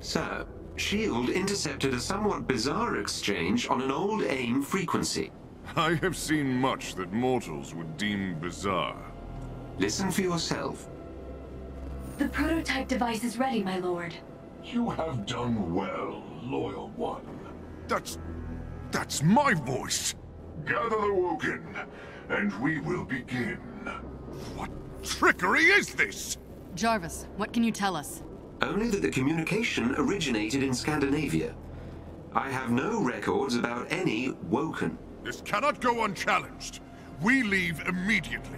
So, SHIELD intercepted a somewhat bizarre exchange on an old AIM frequency. I have seen much that mortals would deem bizarre. Listen for yourself. The prototype device is ready, my lord. You have done well, loyal one. That's my voice! Gather the Woken, and we will begin. What trickery is this? Jarvis, what can you tell us? Only that the communication originated in Scandinavia. I have no records about any Woken. This cannot go unchallenged. We leave immediately.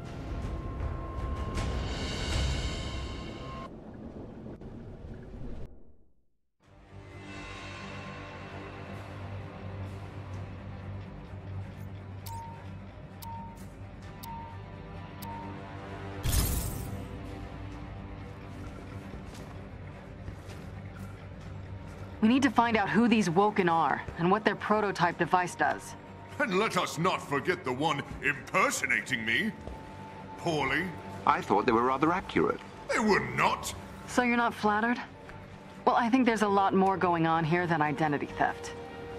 We need to find out who these Woken are, and what their prototype device does. And let us not forget the one impersonating me. Poorly. I thought they were rather accurate. They were not. So you're not flattered? Well, I think there's a lot more going on here than identity theft.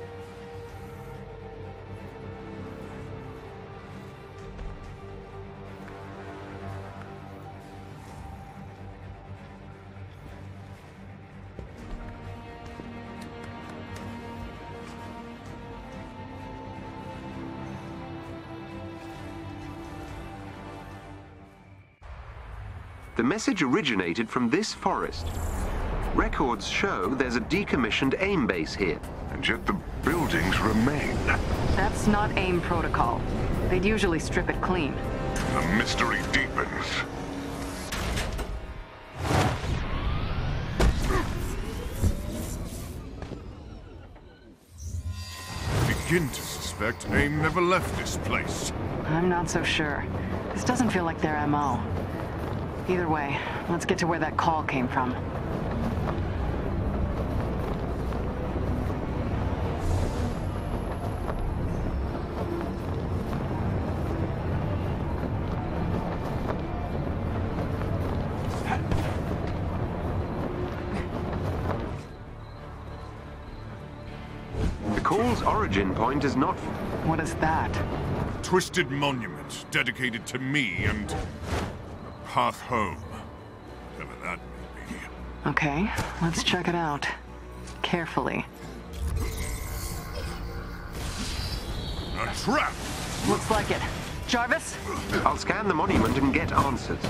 The message originated from this forest. Records show there's a decommissioned AIM base here. And yet the buildings remain. That's not AIM protocol. They'd usually strip it clean. The mystery deepens. Begin to suspect AIM never left this place. I'm not so sure. This doesn't feel like their MO. Either way, let's get to where that call came from. The call's origin point is not... What is that? Twisted monument dedicated to me and a path home. Whatever that may be. Okay, let's check it out. Carefully. A trap! Looks like it. Jarvis? I'll scan the monument and get answers.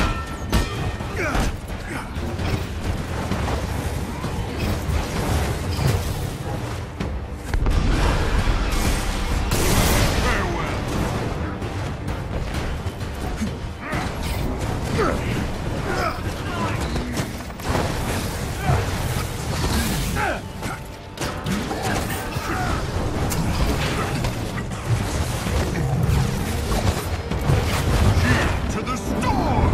To the storm!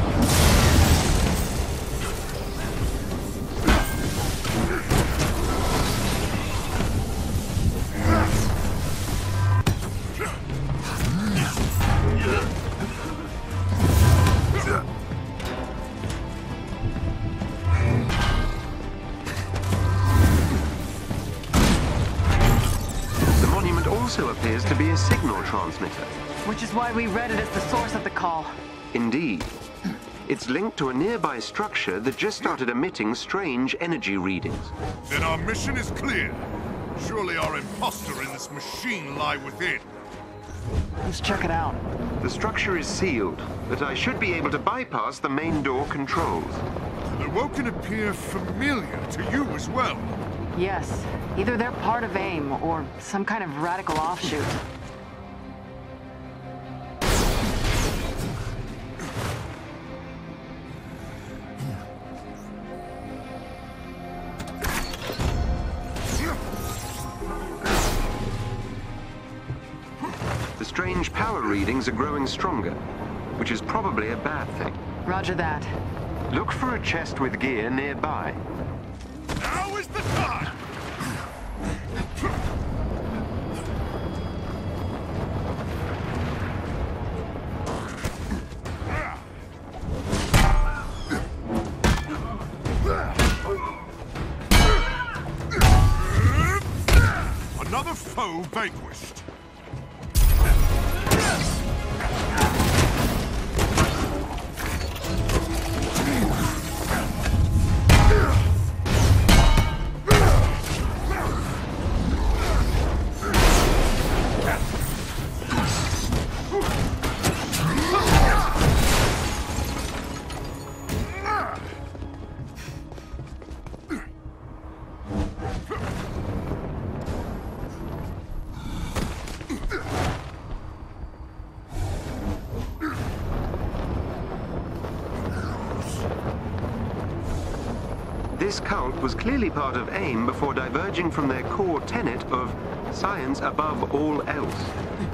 The monument also appears to be a signal transmitter. Which is why we read it as the source of the call. Indeed. It's linked to a nearby structure that just started emitting strange energy readings. Then our mission is clear. Surely our imposter in this machine lie within. Let's check it out. The structure is sealed, but I should be able to bypass the main door controls. The Woken appear familiar to you as well. Yes. Either they're part of AIM, or some kind of radical offshoot. The strange power readings are growing stronger, which is probably a bad thing. Roger that. Look for a chest with gear nearby. Now is the time! foe vanquished. This cult was clearly part of AIM before diverging from their core tenet of science above all else.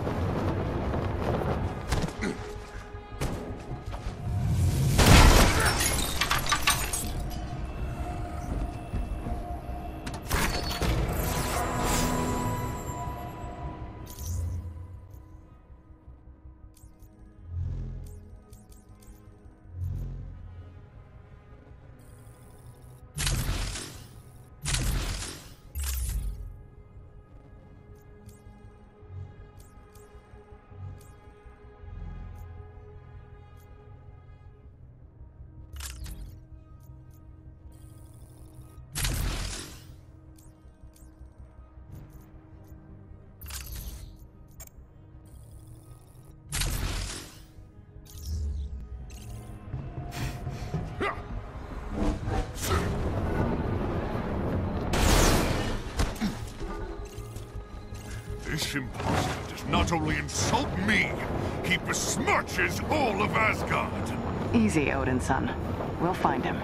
This impostor does not only insult me, he besmirches all of Asgard. Easy, Odin's son. We'll find him.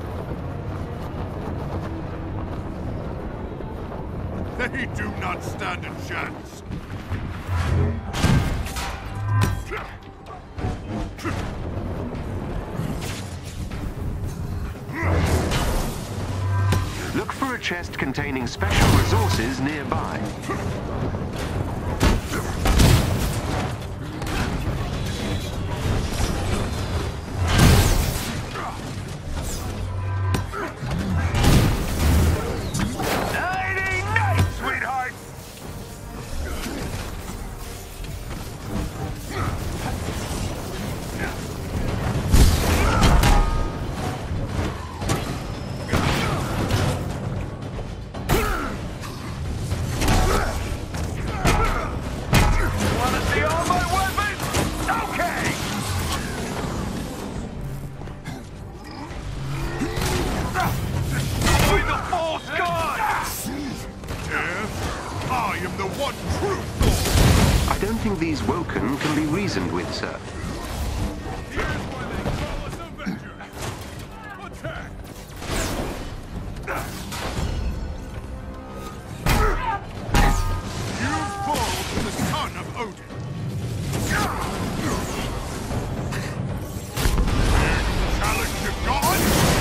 They do not stand a chance. Look for a chest containing special resources nearby. I don't think these Woken can be reasoned with, sir. You fall to the son of Odin. Challenge to God?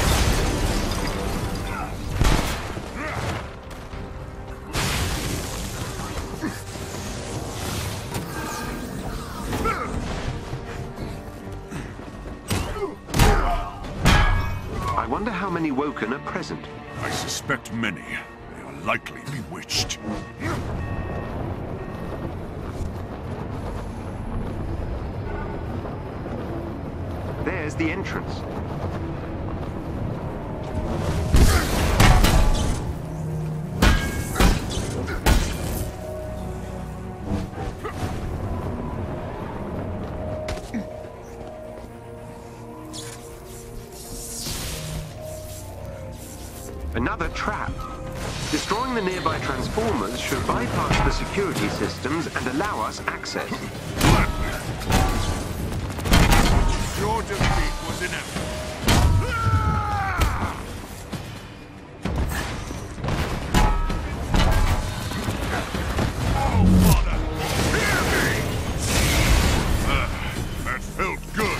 I wonder how many Woken are present. I suspect many. They are likely bewitched. There's the entrance. Another trap. Destroying the nearby transformers should bypass the security systems and allow us access. Your defeat was inevitable. Oh, Father! Hear me! That felt good.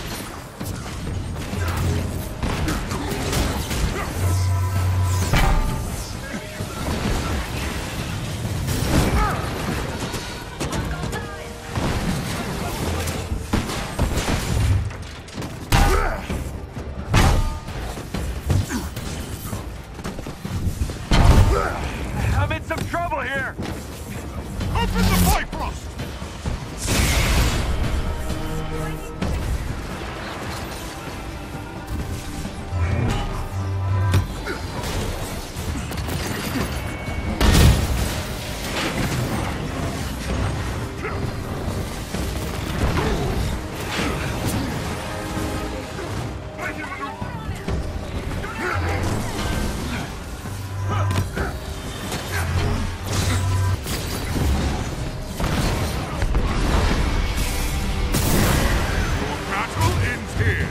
Battle ends here.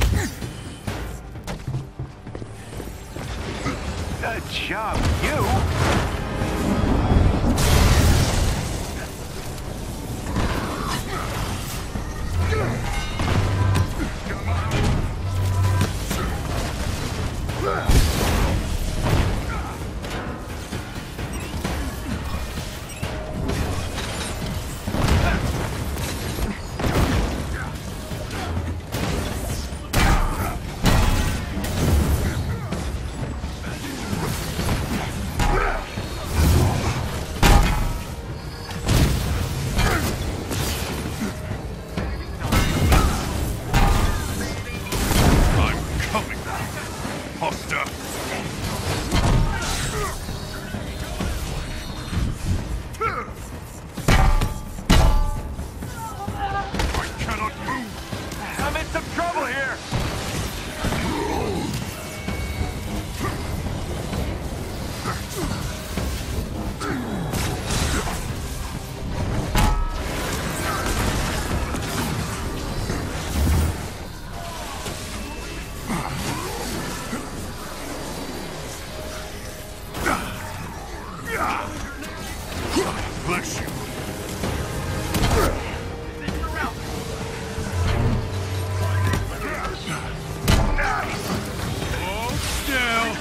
Good job, you! Bless you. Hold still.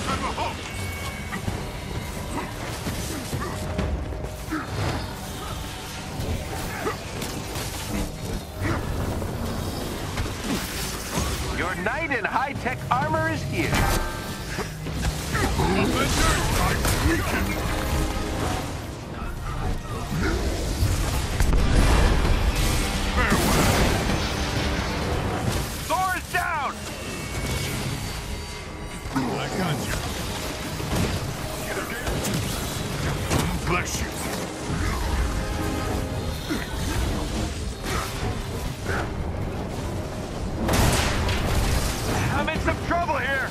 Your knight in high-tech armor is here. Thor's down! I got you. Bless you. I'm in some trouble here.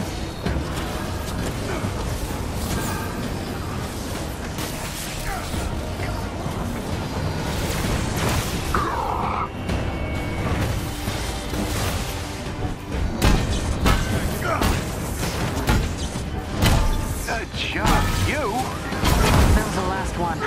Good job, you. That was the last one.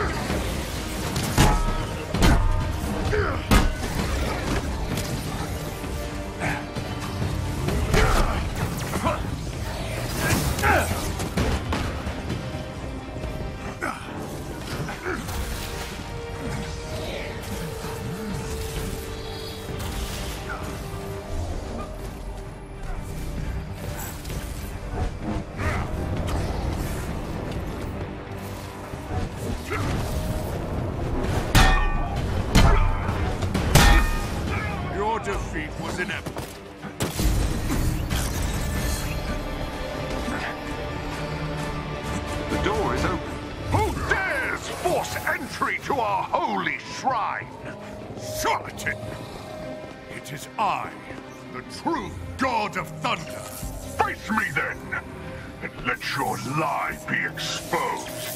Your defeat was inevitable. The door is open. Who dares force entry to our holy shrine? Charlatan! It is I, the true God of Thunder. Face me then, and let your lie be exposed.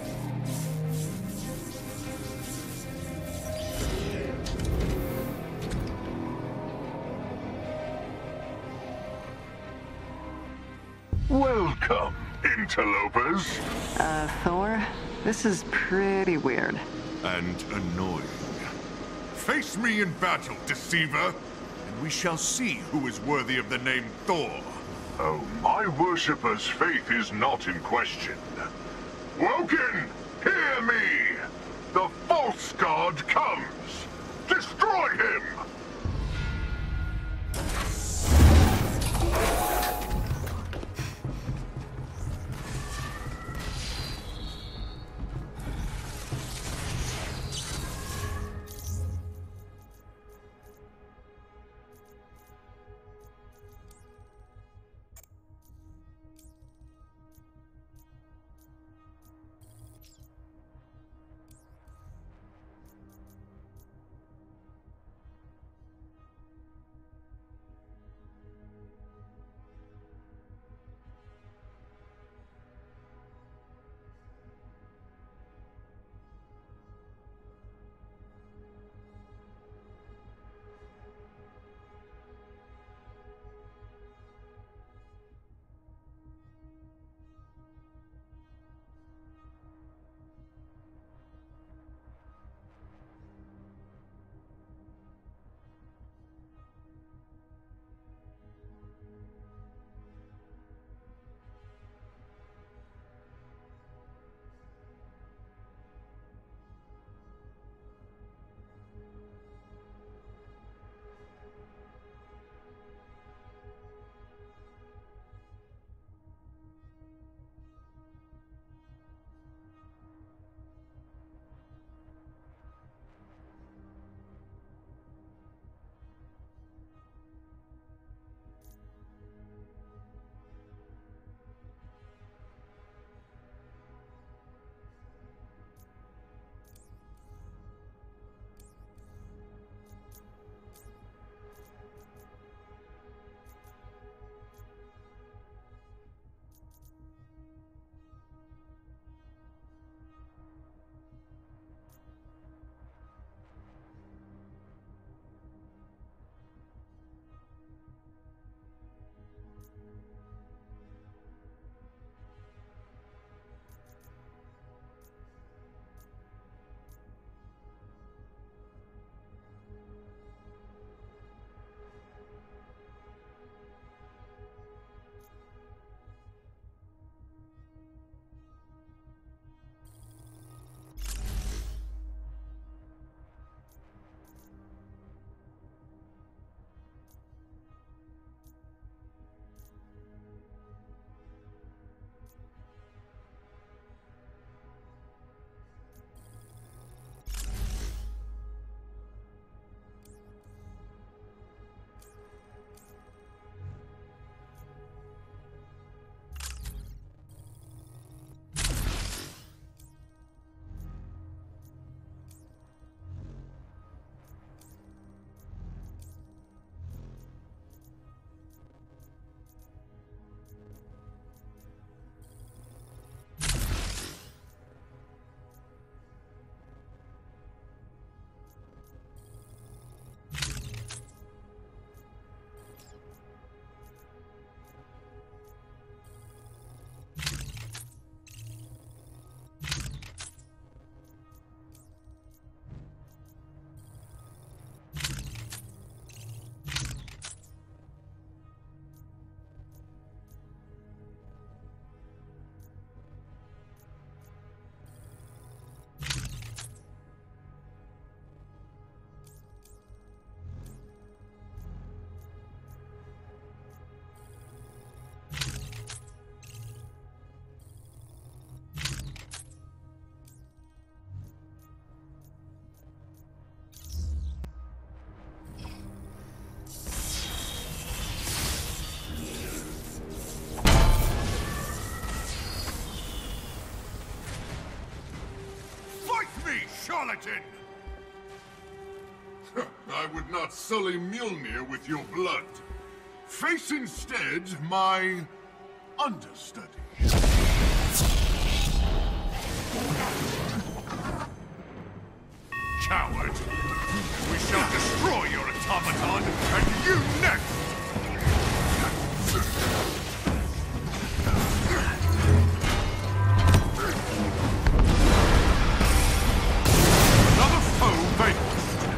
Welcome, interlopers. Thor? This is pretty weird. And annoying. Face me in battle, deceiver, and we shall see who is worthy of the name Thor. Oh, my worshipper's faith is not in question. Woken, hear me! The false god comes! Destroy him! charlatan! I would not sully Mjolnir with your blood. Face instead my understudy. Coward! We shall destroy your automaton, and you next! Another foe vanquished!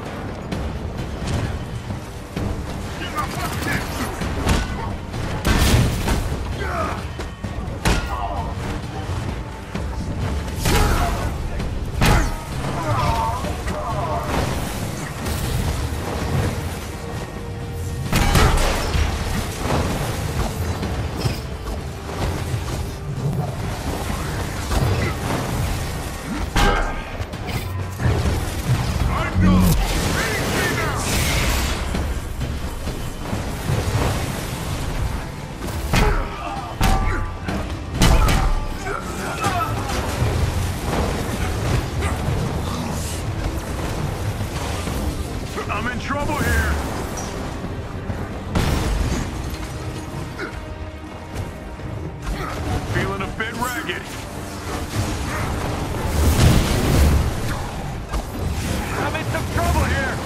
I'm in trouble here! Feeling a bit ragged. I'm in some trouble here!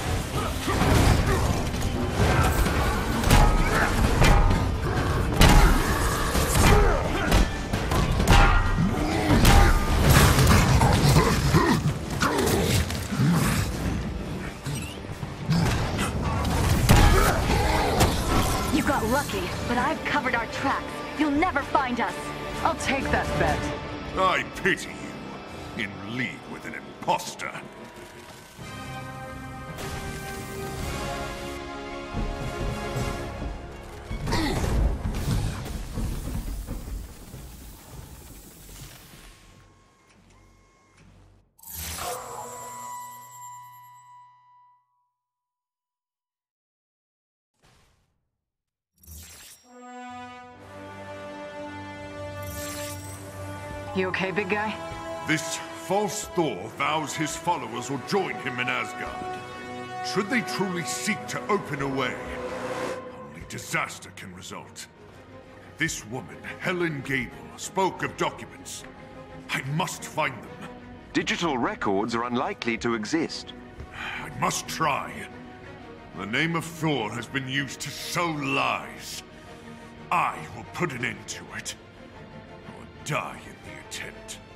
You got lucky, but I've covered our tracks. You'll never find us. I'll take that bet. I pity you, in league with an imposter. You okay, big guy? This false Thor vows his followers will join him in Asgard. Should they truly seek to open a way, only disaster can result. This woman, Helen Gable, spoke of documents. I must find them. Digital records are unlikely to exist. I must try. The name of Thor has been used to sow lies. I will put an end to it. Or die in the attempt.